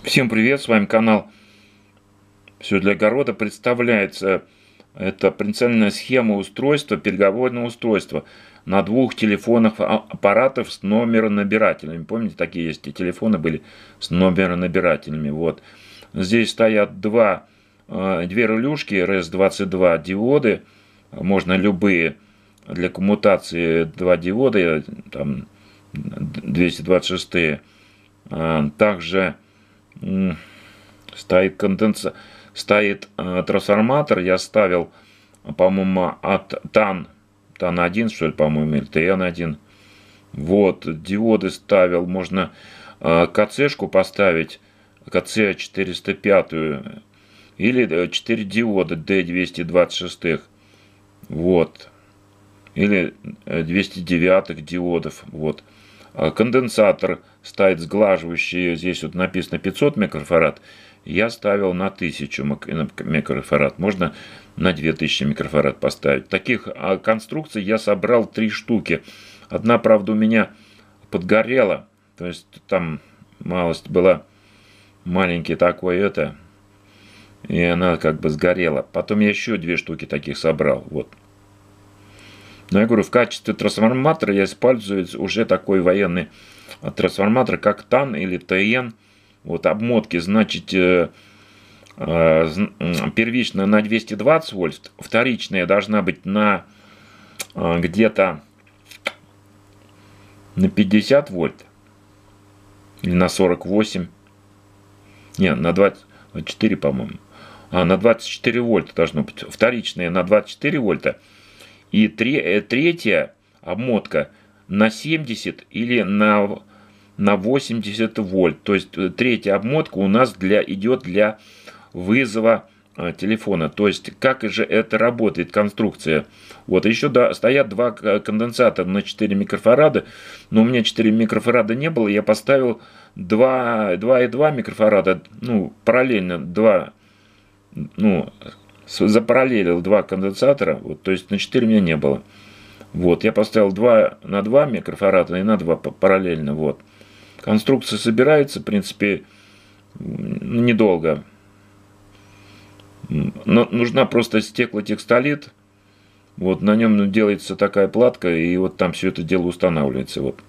Всем привет, с вами канал «Все для огорода». Представляется это прицельная схема устройства, переговорного устройства на двух телефонах аппаратов с номеронабирателями. Помните, такие есть и телефоны были с номеронабирателями. Вот. Здесь стоят две релюшки RS-22 диоды, можно любые, для коммутации два диода, там 226. Также стоит трансформатор. Я ставил, по-моему, от TAN1, что ли, по-моему, или TN1. Вот, диоды ставил. Можно КЦ-шку поставить, КЦ-405, или 4 диода D226. Вот. Или 209 диодов. Вот. Конденсатор стоит сглаживающий, здесь вот написано 500 микрофарад, я ставил на 1000 микрофарад, можно на 2000 микрофарад поставить. Таких конструкций я собрал 3 штуки. Одна, правда, у меня подгорела, то есть там малость была, маленький такой и она как бы сгорела. Потом я еще 2 штуки таких собрал, вот. Но я говорю, в качестве трансформатора я использую уже такой военный трансформатор, как ТАН или ТН. Вот обмотки, значит, первичная на 220 вольт, вторичная должна быть на где-то на 50 вольт или на 48. Не, на 24, по-моему. На 24 вольта должно быть. Вторичная на 24 вольта. И третья обмотка на 70 или на 80 вольт. То есть третья обмотка у нас идет для вызова телефона. То есть как же это работает, конструкция. Вот еще стоят два конденсатора на 4 микрофарада. Но у меня 4 микрофарада не было. Я поставил 2,2 микрофарада. Ну, параллельно 2. Ну, запараллелил 2 конденсатора, вот, то есть на 4 у меня не было. Вот, я поставил 2 на 2 микрофарада и на 2 параллельно. Вот. Конструкция собирается, в принципе, недолго. Но нужна просто стеклотекстолит. Вот, на нем делается такая платка, и вот там все это дело устанавливается. Вот.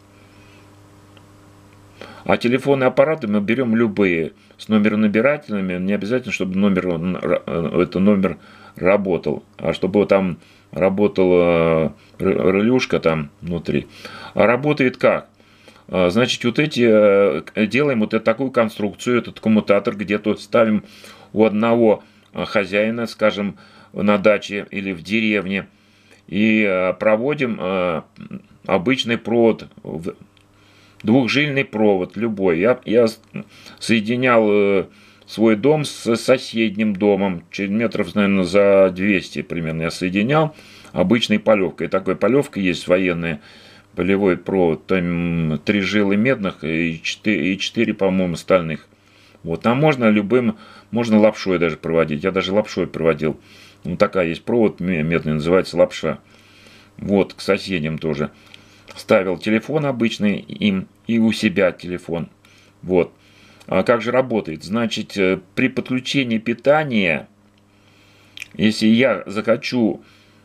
А телефонные аппараты мы берем любые, с номеронабирателями. Не обязательно, чтобы номер работал, а чтобы там работала релюшка там внутри. А работает как? Значит, вот делаем вот такую конструкцию, этот коммутатор где-то ставим у одного хозяина, скажем, на даче или в деревне, и проводим обычный провод, двухжильный провод любой. Я соединял свой дом с соседним домом. Через метров, наверное, за 200 примерно я соединял обычной полевкой. Такой полевка есть военная, полевой провод. Там 3 жилы медных и 4, по-моему, стальных. Вот. А можно лапшой даже проводить. Я даже лапшой проводил. Ну, такая есть провод медный, называется лапша. Вот, к соседям тоже. Ставил телефон обычный им и у себя телефон. Вот. А как же работает? Значит, при подключении питания, если я захочу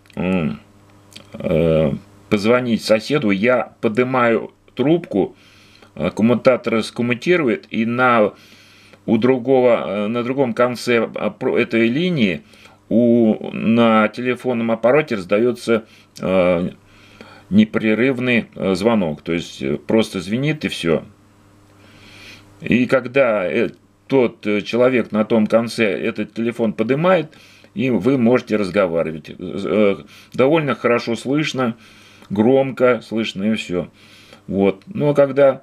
позвонить соседу, я поднимаю трубку, коммутатор скоммутирует, и на другом конце этой линии на телефонном аппарате раздается непрерывный звонок, то есть просто звенит и все. И когда тот человек на том конце этот телефон поднимает, и вы можете разговаривать. Довольно хорошо слышно, громко слышно и все. Вот. Но когда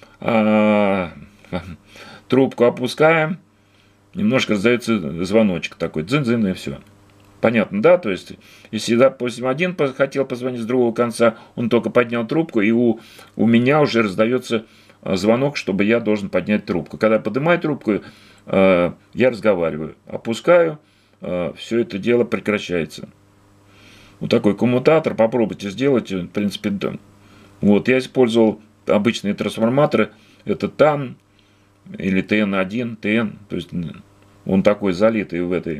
трубку опускаем, немножко раздается звоночек такой, дзын-дзын и все. Понятно, да? То есть, если, допустим, один хотел позвонить с другого конца, он только поднял трубку, и у меня уже раздается звонок, чтобы я должен поднять трубку. Когда я поднимаю трубку, я разговариваю. Опускаю, все это дело прекращается. Вот такой коммутатор, попробуйте сделать, в принципе, да. Вот, я использовал обычные трансформаторы, это TAN, или ТН1, ТН, то есть он такой залитый в этой.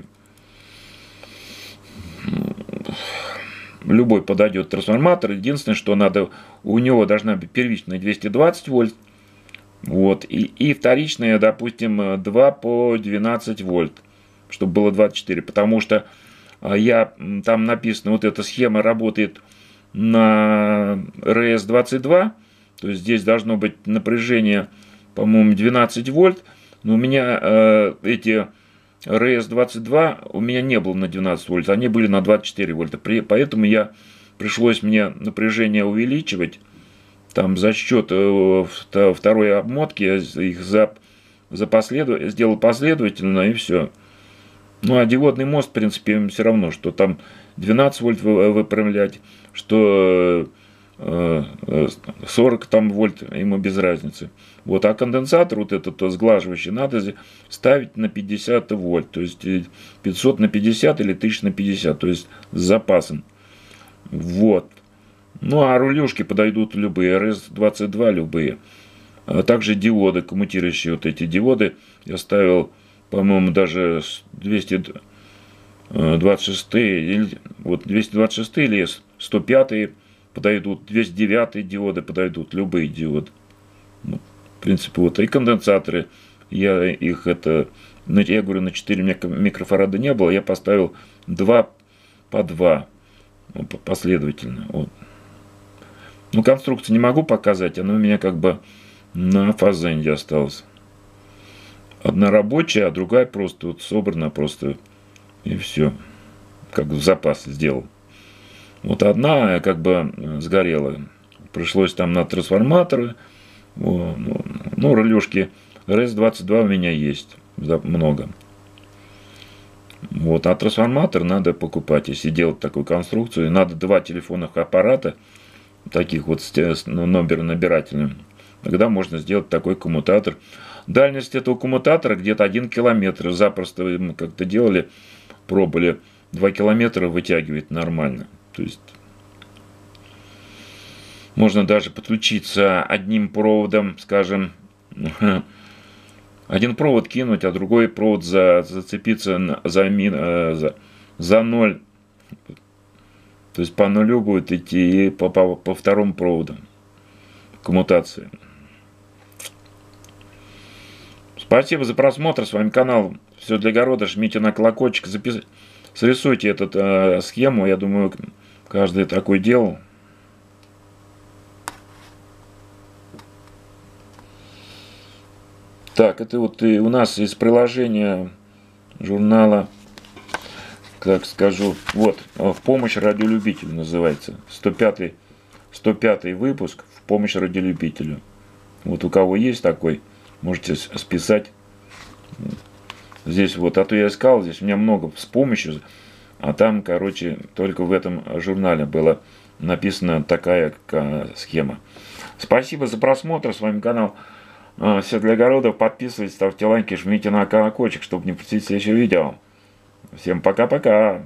Любой подойдет трансформатор. Единственное, что надо, у него должна быть первичная 220 вольт. Вот, и вторичная, допустим, 2 по 12 вольт, чтобы было 24. Потому что там написано, вот эта схема работает на RS-22. То есть здесь должно быть напряжение, по-моему, 12 вольт. Но у меня эти RS-22 у меня не было на 12 вольт, они были на 24 вольта. Поэтому пришлось мне напряжение увеличивать. Там за счет второй обмотки я их сделал последовательно, и все. Ну, а диодный мост, в принципе, им все равно, что там 12 вольт выпрямлять, что 40 там вольт, ему без разницы. Вот, а конденсатор, вот этот сглаживающий, надо ставить на 50 вольт, то есть 500 на 50 или 1000 на 50, то есть с запасом. Вот. Ну, а рулюшки подойдут любые, RS-22 любые. А также диоды, коммутирующие вот эти диоды. Я ставил, по-моему, даже 226 или, вот 226 или 105 подойдут, 209 диоды подойдут, любые диоды. Ну, в принципе, вот и конденсаторы. Я говорю, на 4 микрофарада не было, я поставил 2 по 2 последовательно. Вот. Ну, конструкцию не могу показать, она у меня как бы на фазенде осталась. Одна рабочая, а другая просто вот собрана просто, и все. Как в запас сделал. Вот одна как бы сгорела. Пришлось там на трансформаторы. Ну, релюшки RS-22 у меня есть. Много. Вот, а трансформатор надо покупать. Если делать такую конструкцию, надо 2 телефонных аппарата, таких вот с номеронабирательными. Тогда можно сделать такой коммутатор. Дальность этого коммутатора где-то 1 километр. Запросто мы как-то делали, пробовали. 2 километра вытягивает нормально. То есть можно даже подключиться одним проводом, скажем, один провод кинуть, а другой провод зацепиться за 0. То есть по нулю будет идти и по второму проводу коммутации. Спасибо за просмотр. С вами канал Все для огорода. Жмите на колокольчик. Срисуйте эту схему. Я думаю, каждый такой делал. Так, это вот и у нас из приложения журнала, как скажу, вот, «В помощь радиолюбителю» называется. 105 выпуск «В помощь радиолюбителю». Вот у кого есть такой, можете списать. Здесь вот, а то я искал, здесь у меня много с помощью, а там, короче, только в этом журнале была написана такая схема. Спасибо за просмотр, с вами канал Все для огородов. Подписывайтесь, ставьте лайки, жмите на колокольчик, чтобы не пропустить следующее видео. Всем пока-пока.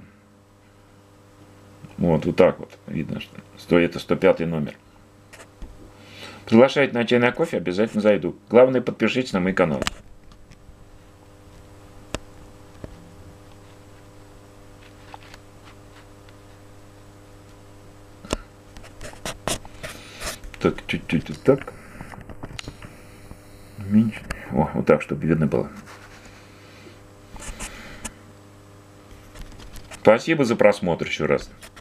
Вот так вот видно, что это 105 номер. Приглашайте на чай, на кофе, обязательно зайду. Главное, подпишитесь на мой канал. Так, чуть-чуть вот так. Меньше. О, вот так, чтобы видно было. Спасибо за просмотр еще раз.